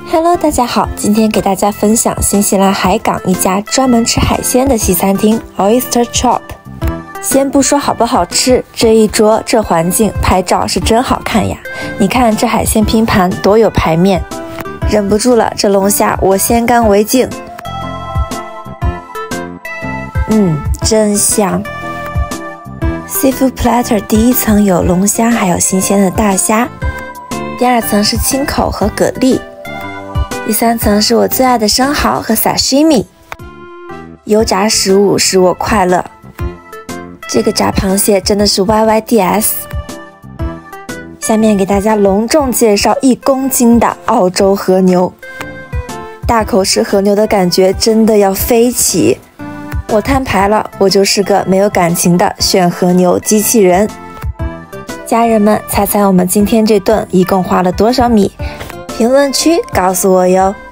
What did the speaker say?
Hello， 大家好，今天给大家分享新西兰海港一家专门吃海鲜的西餐厅 Oyster Chop。先不说好不好吃，这一桌这环境拍照是真好看呀！你看这海鲜拼盘多有排面，忍不住了，这龙虾我先干为敬。真香。Seafood Platter 第一层有龙虾，还有新鲜的大虾，第二层是青口和蛤蜊，第三层是我最爱的生蚝和 sashimi。油炸食物使我快乐。这个炸螃蟹真的是 YYDS。下面给大家隆重介绍1公斤的澳洲和牛。大口吃和牛的感觉真的要飞起。我摊牌了，我就是个没有感情的选和牛机器人。家人们，猜猜我们今天这顿一共花了多少米？评论区告诉我哟。